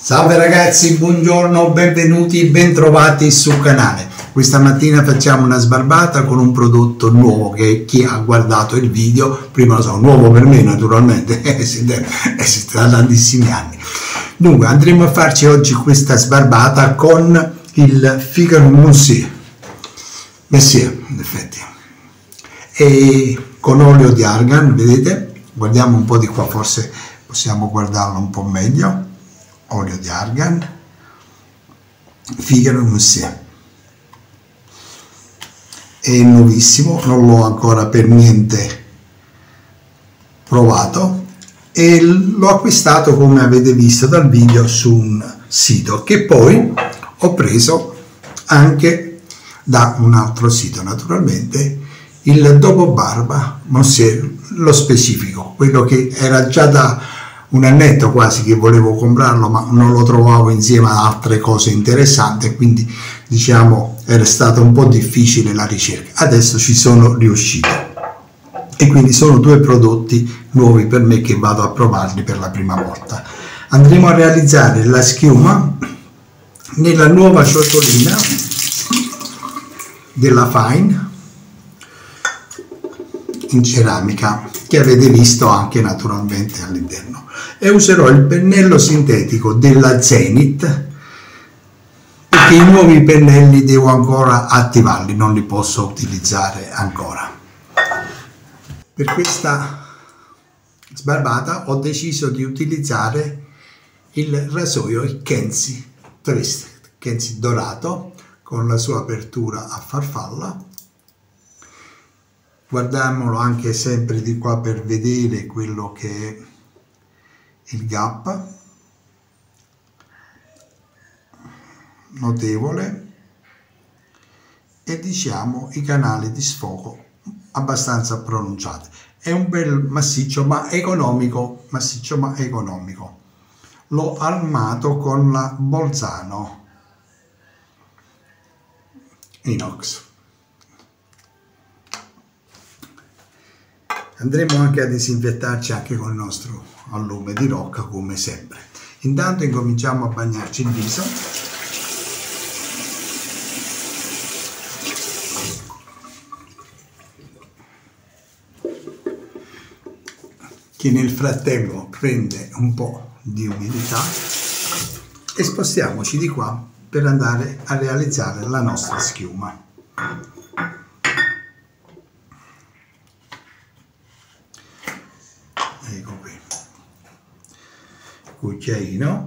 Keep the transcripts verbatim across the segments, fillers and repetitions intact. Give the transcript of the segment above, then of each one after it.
Salve ragazzi, buongiorno, benvenuti, bentrovati sul canale. Questa mattina facciamo una sbarbata con un prodotto nuovo che chi ha guardato il video, prima lo so, nuovo per me naturalmente, esiste da tantissimi anni. Dunque andremo a farci oggi questa sbarbata con il Figaro Monsieur, Monsieur in effetti, e con olio di argan, vedete? Guardiamo un po' di qua, forse possiamo guardarlo un po' meglio. Olio di argan, Figaro Monsieur, è nuovissimo, non l'ho ancora per niente provato e l'ho acquistato, come avete visto dal video, su un sito che poi ho preso anche da un altro sito, naturalmente il Dopo Barba Monsieur, lo specifico, quello che era già da un annetto quasi che volevo comprarlo, ma non lo trovavo insieme a altre cose interessanti, quindi diciamo era stata un po' difficile la ricerca. Adesso ci sono riuscito e quindi sono due prodotti nuovi per me che vado a provarli per la prima volta. Andremo a realizzare la schiuma nella nuova ciotolina della Fine in ceramica che avete visto anche naturalmente all'interno, e userò il pennello sintetico della Zenith perché i nuovi pennelli devo ancora attivarli, non li posso utilizzare ancora. Per questa sbarbata ho deciso di utilizzare il rasoio, il Kenzie Twist, Kenzie dorato con la sua apertura a farfalla. Guardiamolo anche sempre di qua per vedere quello che è il gap, notevole, e diciamo i canali di sfogo abbastanza pronunciati. È un bel massiccio ma economico, massiccio ma economico. L'ho armato con la Bolzano inox. Andremo anche a disinfettarci anche con il nostro allume di rocca, come sempre. Intanto incominciamo a bagnarci il viso. Che nel frattempo prende un po' di umidità, e spostiamoci di qua per andare a realizzare la nostra schiuma. Ecco qui, cucchiaino,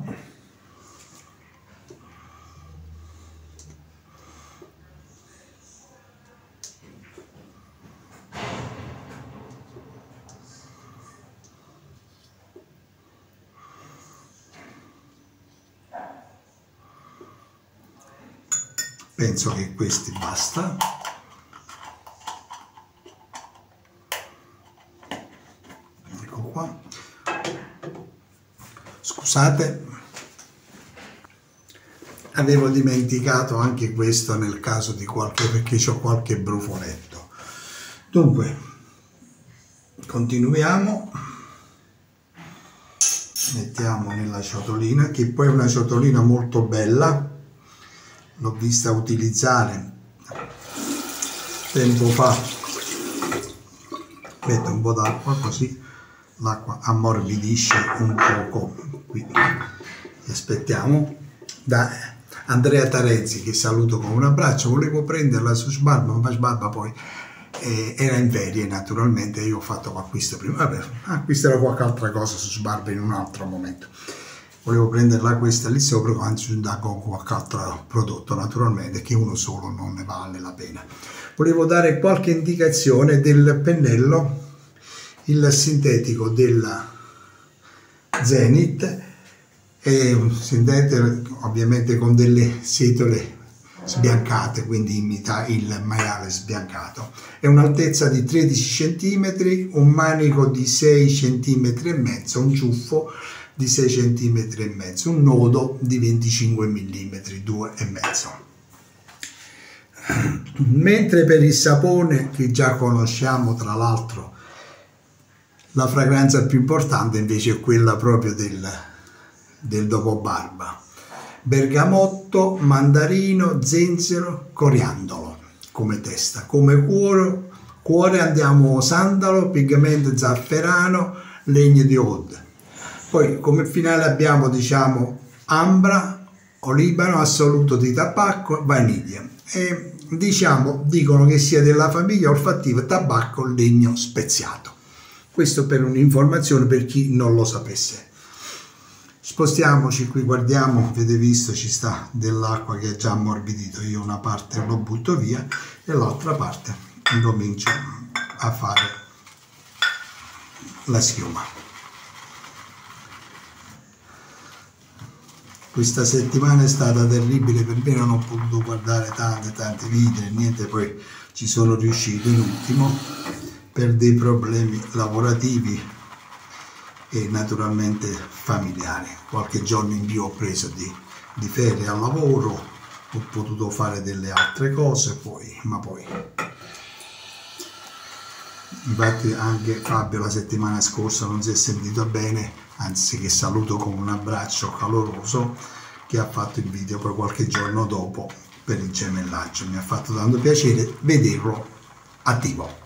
penso che questi basta. Scusate, avevo dimenticato anche questo nel caso di qualche, perché ho qualche brufoletto. Dunque continuiamo, mettiamo nella ciotolina, che poi è una ciotolina molto bella, l'ho vista utilizzare tempo fa. Metto un po' d'acqua così l'acqua ammorbidisce un poco. Qui aspettiamo. Da Andrea Tarezzi, che saluto con un abbraccio, volevo prenderla su Sbarba, ma Sbarba poi eh, era in ferie naturalmente, io ho fatto l'acquisto prima. Vabbè, acquisterò qualche altra cosa su Sbarba in un altro momento. Volevo prenderla questa lì sopra, anzi da con qualche altro prodotto naturalmente, che uno solo non ne vale la pena. Volevo dare qualche indicazione del pennello, il sintetico della Zenith, è un sintetico ovviamente con delle setole sbiancate, quindi imita il maiale sbiancato. È un'altezza di tredici centimetri, un manico di sei centimetri e mezzo, un ciuffo di sei centimetri e mezzo, un nodo di venticinque millimetri, due e mezzo. Mentre per il sapone, che già conosciamo, tra l'altro la fragranza più importante invece è quella proprio del del dopobarba: bergamotto, mandarino, zenzero, coriandolo come testa. Come cuore, cuore andiamo sandalo, pigmento zafferano, legno di oud. Poi come finale abbiamo, diciamo, ambra, olibano, assoluto di tabacco, vaniglia. E diciamo, dicono che sia della famiglia olfattiva tabacco legno speziato. Questo per un'informazione per chi non lo sapesse. Spostiamoci qui, guardiamo, avete visto ci sta dell'acqua che è già ammorbidito. Io una parte lo butto via e l'altra parte incomincio a fare la schiuma. Questa settimana è stata terribile per me, non ho potuto guardare tante tante video e niente, poi ci sono riuscito in ultimo per dei problemi lavorativi e naturalmente familiari. Qualche giorno in più ho preso di, di ferie al lavoro, ho potuto fare delle altre cose poi, ma poi infatti anche Fabio la settimana scorsa non si è sentito bene, anzi che saluto con un abbraccio caloroso, che ha fatto il video poi qualche giorno dopo per il gemellaggio. Mi ha fatto tanto piacere vederlo attivo.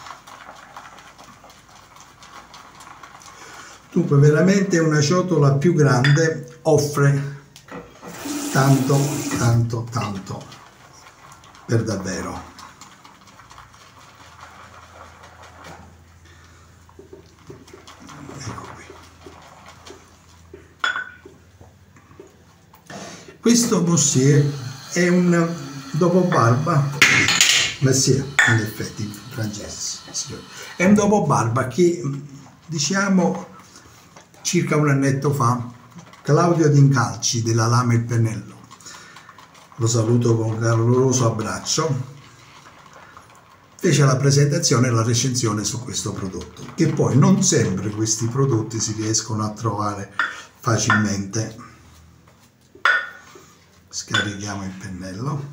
Dunque veramente una ciotola più grande offre tanto, tanto, tanto per davvero. Ecco qui. Questo Monsieur è un dopobarba, Monsieur in effetti in francese, è un dopobarba che, diciamo, circa un annetto fa Claudio D'Incalci della Lama il Pennello, lo saluto con un caloroso abbraccio, fece la presentazione e la recensione su questo prodotto, che poi non sempre questi prodotti si riescono a trovare facilmente. Scarichiamo il pennello.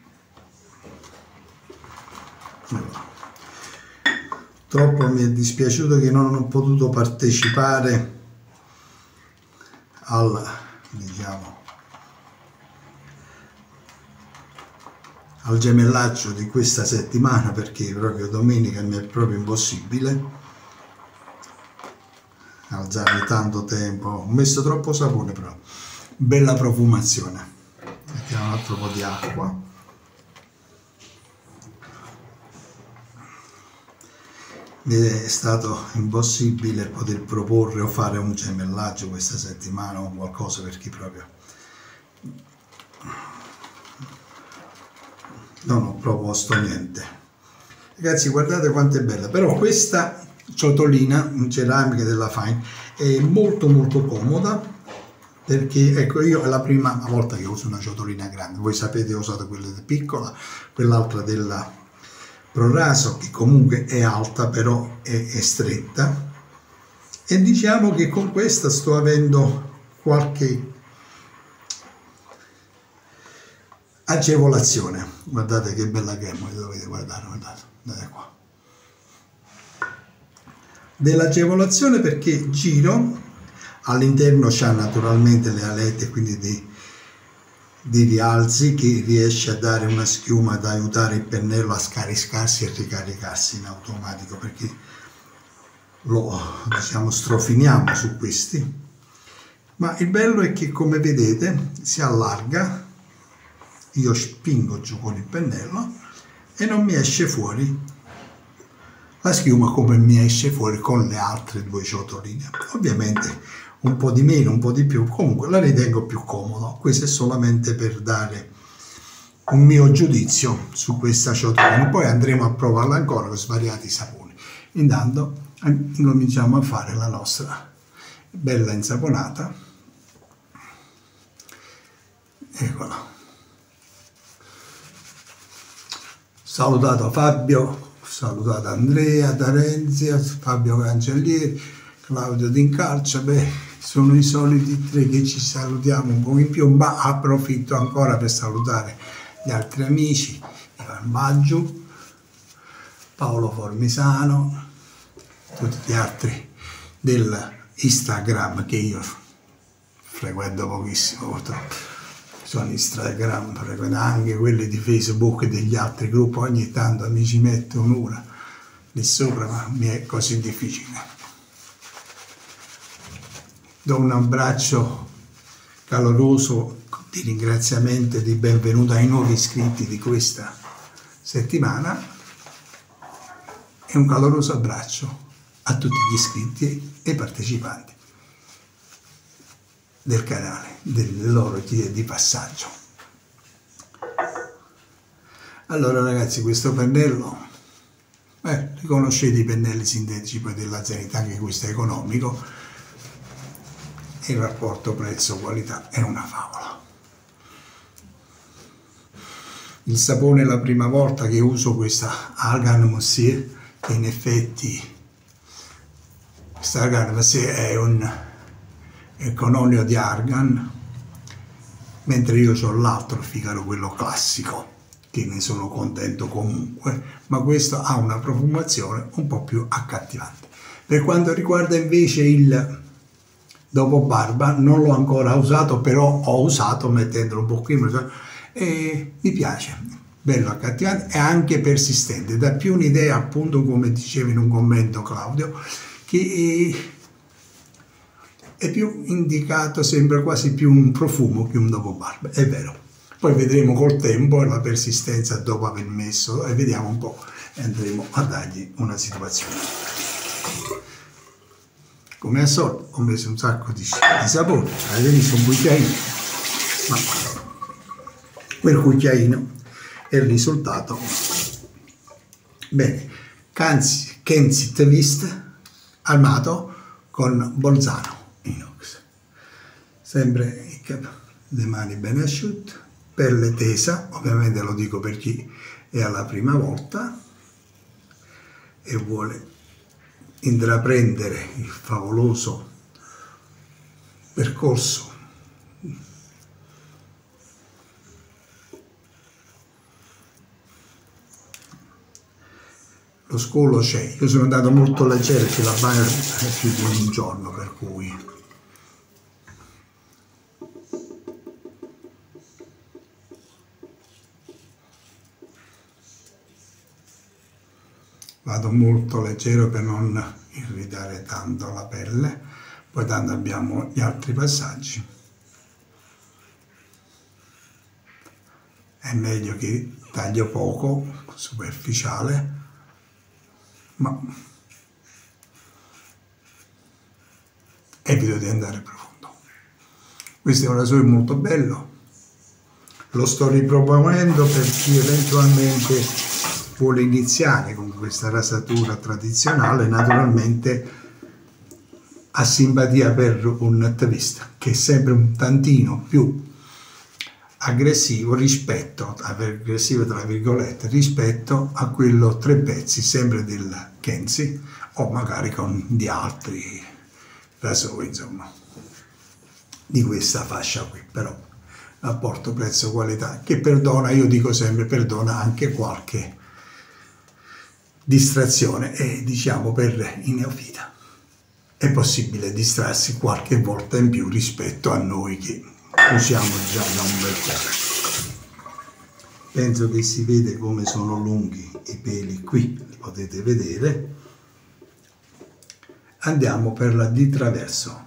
Troppo mi è dispiaciuto che non ho potuto partecipare al, diciamo, al gemellaggio di questa settimana, perché proprio domenica mi è proprio impossibile alzarmi tanto tempo. Ho messo troppo sapone, però bella profumazione. Mettiamo un altro po' di acqua. Mi è stato impossibile poter proporre o fare un gemellaggio questa settimana o qualcosa, perché proprio non ho proposto niente. Ragazzi, guardate quanto è bella. Però questa ciotolina in ceramica della Fine è molto molto comoda, perché ecco, io è la prima volta che uso una ciotolina grande. Voi sapete, ho usato quella piccola, quell'altra della Proraso, che comunque è alta però è, è stretta, e diciamo che con questa sto avendo qualche agevolazione. Guardate che bella che è, dovete guardare, guardate, guardate qua, dell'agevolazione, perché giro all'interno, c'ha naturalmente le alette, quindi dei di rialzi che riesce a dare una schiuma da aiutare il pennello a scaricarsi e ricaricarsi in automatico, perché lo, diciamo, strofiniamo su questi. Ma il bello è che, come vedete, si allarga, io spingo giù con il pennello e non mi esce fuori la schiuma come mi esce fuori con le altre due ciotoline. Ovviamente un po' di meno, un po' di più, comunque la ritengo più comoda. Questo è solamente per dare un mio giudizio su questa ciotolina, poi andremo a provarla ancora con svariati saponi. Intanto incominciamo a fare la nostra bella insaponata. Eccola. Salutato Fabio, salutato Andrea, Terenzia, Fabio Cancellieri, Claudio D'Incalci. Beh, sono i soliti tre che ci salutiamo un po' in più, ma approfitto ancora per salutare gli altri amici, Ivan Baggiu, Paolo Formisano, tutti gli altri dell'Instagram che io frequento pochissimo purtroppo, sono Instagram, frequento anche quelli di Facebook e degli altri gruppi, ogni tanto mi ci metto un'ora lì sopra, ma mi è così difficile. Do un abbraccio caloroso di ringraziamento e di benvenuto ai nuovi iscritti di questa settimana e un caloroso abbraccio a tutti gli iscritti e partecipanti del canale, delle loro chiede di passaggio. Allora ragazzi, questo pennello, eh, riconoscete i pennelli sintetici poi della Zenith, anche questo è economico, il rapporto prezzo-qualità è una favola. Il sapone è la prima volta che uso questa Argan Monsieur, che in effetti questa Argan Monsieur è un è con olio di argan, mentre io ho l'altro Figaro, quello classico, che ne sono contento comunque, ma questo ha una profumazione un po' più accattivante. Per quanto riguarda invece il dopo barba, non l'ho ancora usato, però ho usato mettendolo un pochino e mi piace, bello accattivante e anche persistente, dà più un'idea, appunto come diceva in un commento Claudio, che è più indicato, sembra quasi più un profumo che un dopo barba, è vero. Poi vedremo col tempo la persistenza dopo aver messo e vediamo un po' e andremo a dargli una situazione. Come al solito ho messo un sacco di, di sapone, avete visto un cucchiaino, ma quel cucchiaino è il risultato. Bene, Kensit Twist armato con Bolzano inox, sempre le mani ben asciutte, pelle tesa, ovviamente lo dico per chi è alla prima volta e vuole intraprendere il favoloso percorso lo scolo c'è. Io sono andato molto leggero perché la bagna è più di un giorno, per cui vado molto leggero per non irritare tanto la pelle. Poi tanto abbiamo gli altri passaggi, è meglio che taglio poco, superficiale, ma evito di andare profondo. Questo è un rasoio molto bello, lo sto riproponendo per chi eventualmente vuole iniziare con questa rasatura tradizionale, naturalmente ha simpatia per un twist che è sempre un tantino più aggressivo rispetto, aggressivo tra virgolette, rispetto a quello tre pezzi sempre del Kensit o magari con di altri rasoi, insomma, di questa fascia qui. Però rapporto prezzo-qualità che perdona, io dico sempre, perdona anche qualche distrazione e diciamo per i neofita è possibile distrarsi qualche volta in più rispetto a noi che usiamo già da un bel po'. Penso che si vede come sono lunghi i peli qui, li potete vedere. Andiamo per la di traverso.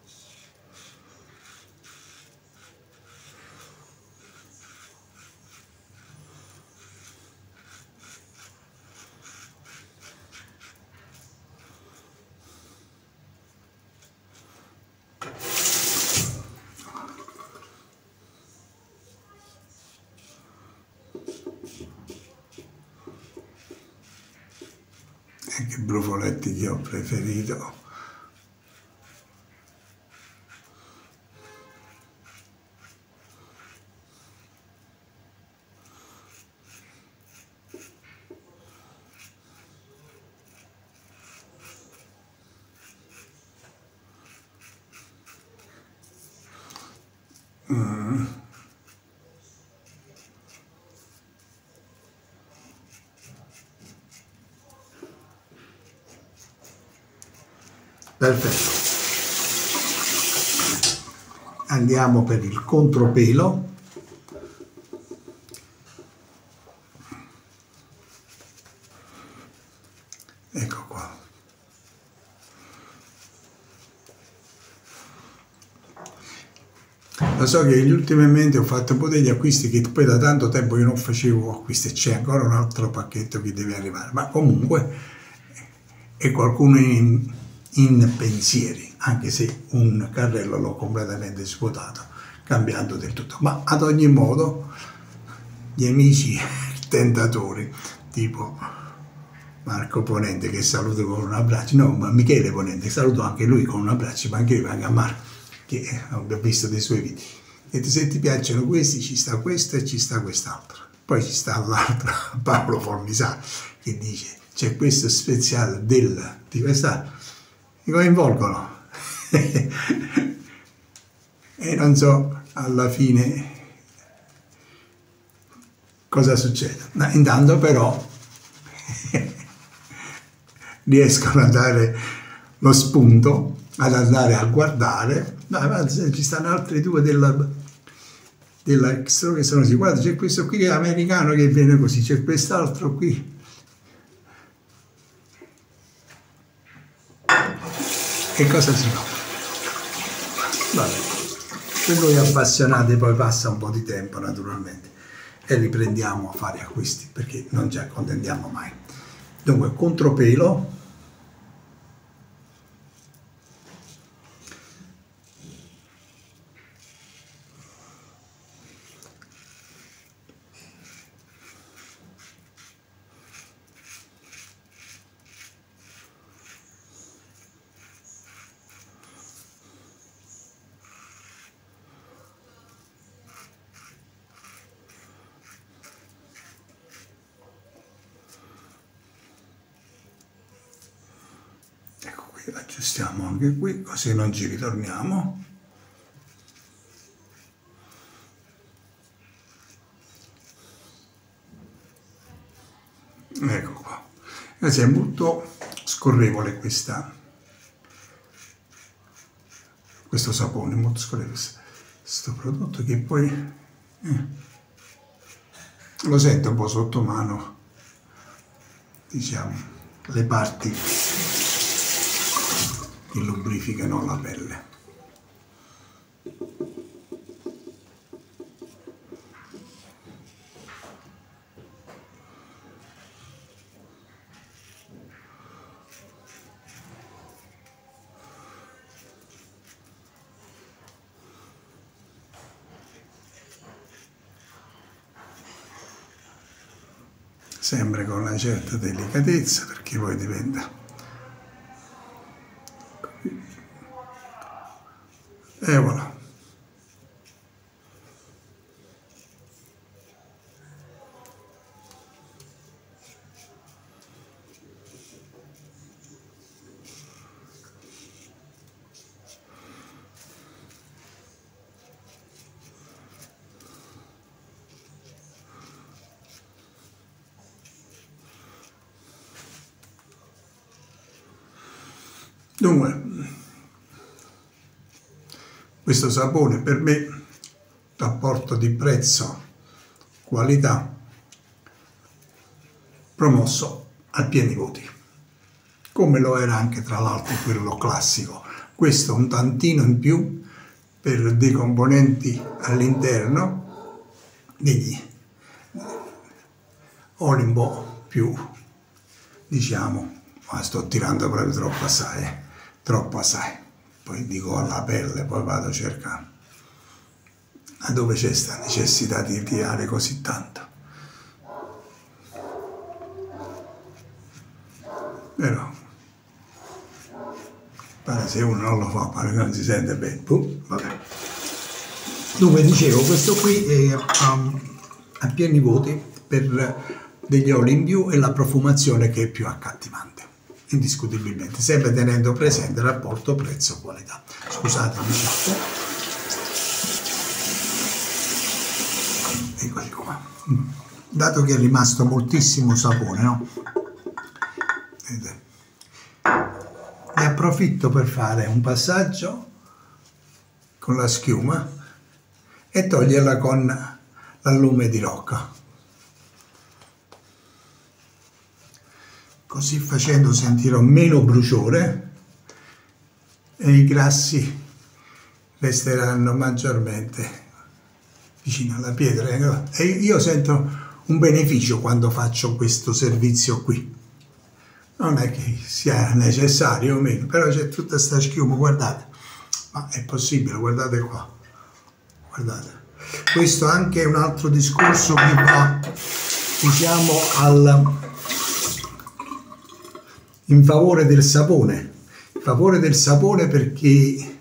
Che brufoletti che ho preferito. Mm. Perfetto. andiamo per il contropelo. Ecco qua. Lo so che negli ultimamente ho fatto un po' degli acquisti che poi da tanto tempo io non facevo acquisti, c'è ancora un altro pacchetto che deve arrivare, ma comunque è qualcuno in, in pensieri, anche se un carrello l'ho completamente svuotato, cambiando del tutto. Ma ad ogni modo gli amici tentatori, tipo Marco Ponente, che saluto con un abbraccio, no, ma Michele Ponente, saluto anche lui con un abbraccio, ma anche io anche a Marco, che ho visto dei suoi video. E se ti piacciono questi, ci sta questo e ci sta quest'altro. Poi ci sta l'altro, Paolo Formisano, che dice c'è questo speciale del di questa, mi coinvolgono e non so alla fine cosa succede. Ma intanto però riescono a dare lo spunto ad andare a guardare. No, ci stanno altri due della, della Extra che sono così. Guarda, c'è questo qui che è americano che viene così, c'è quest'altro qui. E cosa si fa? Vabbè, per noi appassionati poi passa un po' di tempo naturalmente e riprendiamo a fare acquisti perché non ci accontentiamo mai. Dunque, contropelo. Aggiustiamo anche qui così non ci ritorniamo. Ecco qua, è molto scorrevole questa, questo sapone, molto scorrevole questo prodotto che poi eh, lo sento un po' sotto mano, diciamo, le parti che lubrificano la pelle. Sempre con una certa delicatezza perché poi diventa. E voilà. Dunque, questo sapone per me, rapporto di prezzo-qualità, promosso a pieni voti, come lo era anche tra l'altro quello classico. Questo un tantino in più per dei componenti all'interno, degli oli un po' più, diciamo, ma sto tirando proprio troppo assai, eh, troppo assai. Poi dico alla pelle, poi vado a cercare a dove c'è sta necessità di tirare così tanto. Però pare se uno non lo fa, pare che non si sente bene. Puh, vabbè. Dunque dicevo, questo qui è um, a pieni voti per degli oli in più e la profumazione che è più accattivante. Indiscutibilmente, sempre tenendo presente il rapporto prezzo-qualità. Scusatemi, certo. Eccoli qua. Dato che è rimasto moltissimo sapone, no? Ne approfitto per fare un passaggio con la schiuma e toglierla con l'allume di rocca. Così facendo sentirò meno bruciore e i grassi resteranno maggiormente vicino alla pietra. E io sento un beneficio quando faccio questo servizio qui. Non è che sia necessario o meno, però c'è tutta questa schiuma, guardate, ma è possibile, guardate qua, guardate. Questo anche è un altro discorso che va, diciamo, al, in favore del sapone, in favore del sapone perché,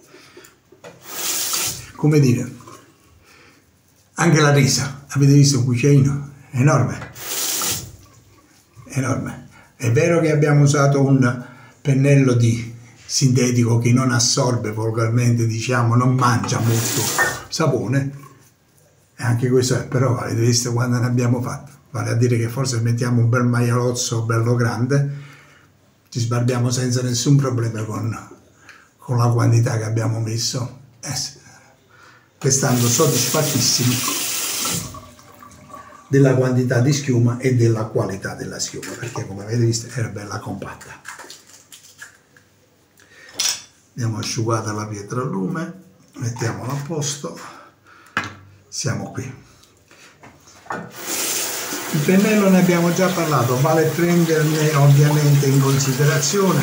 come dire, anche la resa, avete visto un cucchiaino? Enorme, enorme. È vero che abbiamo usato un pennello di sintetico che non assorbe, volgarmente diciamo, non mangia molto sapone, e anche questo è, però avete visto quando ne abbiamo fatto, vale a dire che forse mettiamo un bel maialozzo bello grande, ci sbarbiamo senza nessun problema con, con la quantità che abbiamo messo, eh, restando soddisfattissimi della quantità di schiuma e della qualità della schiuma, perché come avete visto era bella compatta. Abbiamo asciugata la pietra al lume, mettiamola a posto, siamo qui. Il pennello ne abbiamo già parlato, vale prenderne ovviamente in considerazione,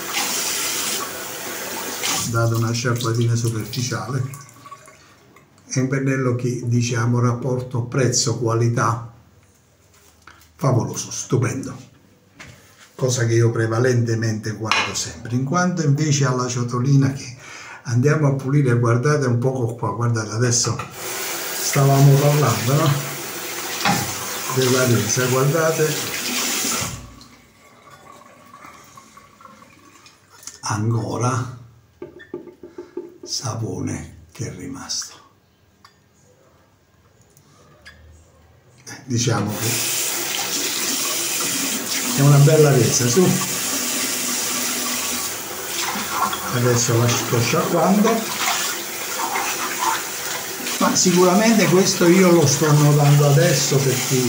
dato una sciacquatina superficiale. È un pennello che, diciamo, rapporto prezzo-qualità favoloso, stupendo, cosa che io prevalentemente guardo sempre. In quanto invece alla ciotolina che andiamo a pulire, guardate un poco qua, guardate, adesso stavamo parlando, no? Della resa, guardate, ancora sapone che è rimasto. Diciamo che è una bella resa, su. Adesso la sto sciacquando, ma sicuramente questo io lo sto notando adesso perché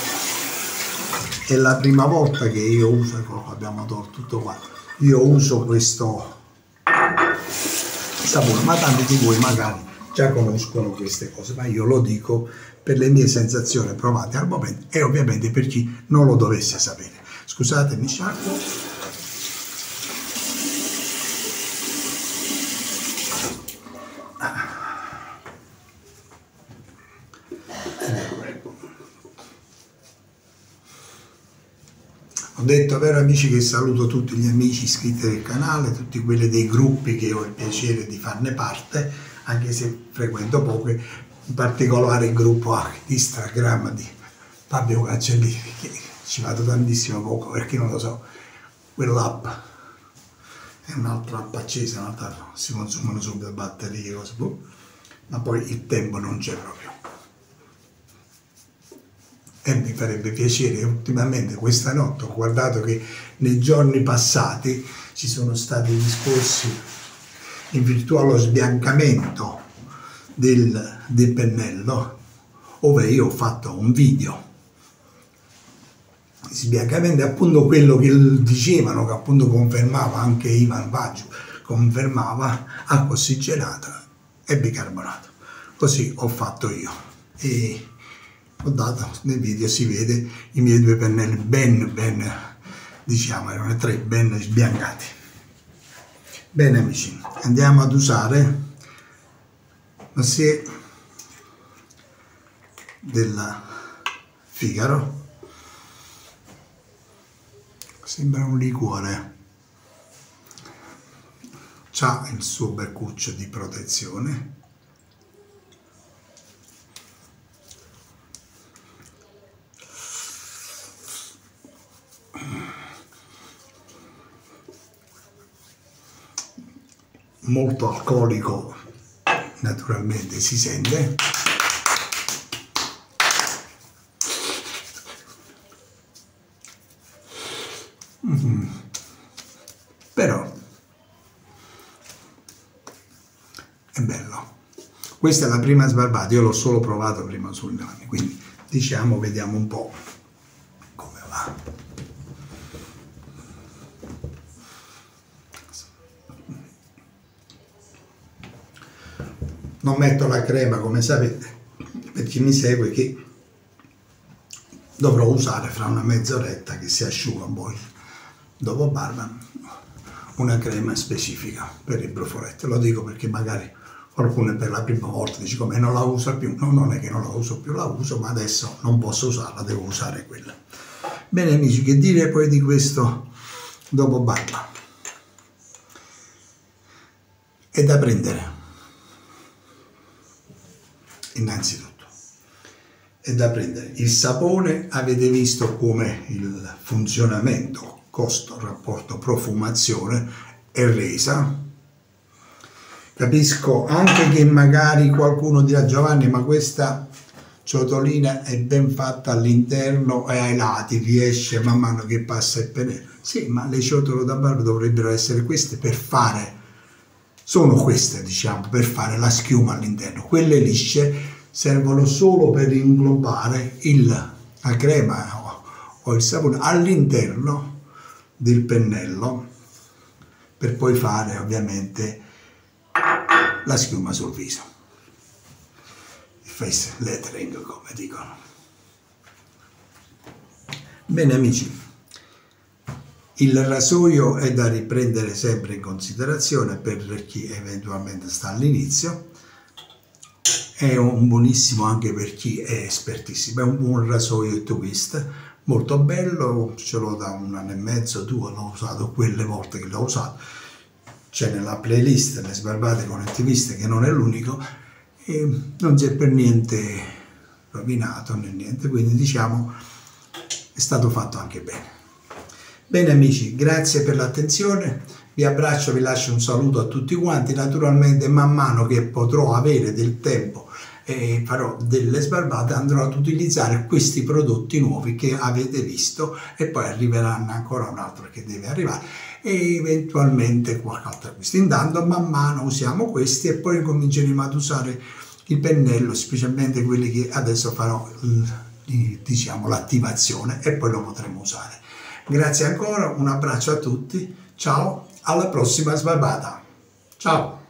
è la prima volta che io uso, ecco, abbiamo tolto tutto qua, io uso questo sapore, ma tanti di voi magari già conoscono queste cose, ma io lo dico per le mie sensazioni provate al momento e ovviamente per chi non lo dovesse sapere. Scusatemi, sciacquo. Ho detto, vero amici, che saluto tutti gli amici iscritti del canale, tutti quelli dei gruppi che ho il piacere di farne parte, anche se frequento poco, in particolare il gruppo di Instagram di Fabio Cancellieri, che ci vado tantissimo poco perché non lo so, quell'app è un'altra app accesa, un'altra, si consumano subito batterie, cose, ma poi il tempo non c'è proprio. E mi farebbe piacere, ultimamente questa notte ho guardato che nei giorni passati ci sono stati discorsi in virtù allo sbiancamento del, del pennello, dove io ho fatto un video sbiancamento, appunto quello che dicevano, che appunto confermava anche Ivan Baggio, confermava acqua ossigenata e bicarbonato. Così ho fatto io e ho dato, nel video si vede i miei due pennelli ben, ben, diciamo, erano tre ben sbiancati. Bene amici, andiamo ad usare Monsieur della Figaro. Sembra un liquore, c'ha il suo beccuccio di protezione. Molto alcolico, naturalmente si sente. Mm. Però è bello. Questa è la prima sbarbata, io l'ho solo provato prima sulle mani, quindi diciamo, vediamo un po' come va. Non metto la crema, come sapete, per chi mi segue, che dovrò usare fra una mezz'oretta che si asciuga un po' dopo barba, una crema specifica per il brufoletto. Lo dico perché magari qualcuno per la prima volta dice come non la usa più. No, non è che non la uso più, la uso, ma adesso non posso usarla, devo usare quella. Bene amici, che dire poi di questo dopo barba? È da prendere. Innanzitutto è da prendere il sapone, avete visto come il funzionamento costo rapporto profumazione è resa. Capisco anche che magari qualcuno dirà Giovanni, ma questa ciotolina è ben fatta all'interno e ai lati, riesce man mano che passa il pennello. Sì, ma le ciotole da barba dovrebbero essere queste per fare sono queste, diciamo, per fare la schiuma all'interno. Quelle lisce servono solo per inglobare il, la crema o, o il sapone all'interno del pennello, per poi fare ovviamente la schiuma sul viso. Il face lettering, come dicono. Bene amici, il rasoio è da riprendere sempre in considerazione per chi eventualmente sta all'inizio, è un buonissimo anche per chi è espertissimo, è un buon rasoio twist, molto bello, ce l'ho da un anno e mezzo, due, l'ho usato quelle volte che l'ho usato, c'è nella playlist le sbarbate con il twist che non è l'unico, e non si è per niente rovinato né niente, quindi diciamo è stato fatto anche bene. Bene amici, grazie per l'attenzione, vi abbraccio, vi lascio un saluto a tutti quanti, naturalmente man mano che potrò avere del tempo e farò delle sbarbate andrò ad utilizzare questi prodotti nuovi che avete visto e poi arriveranno ancora un altro che deve arrivare e eventualmente qualche altro acquisto. Intanto man mano usiamo questi e poi cominceremo ad usare il pennello, specialmente quelli che adesso farò, diciamo, l'attivazione e poi lo potremo usare. Grazie ancora, un abbraccio a tutti, ciao, alla prossima sbarbata, ciao!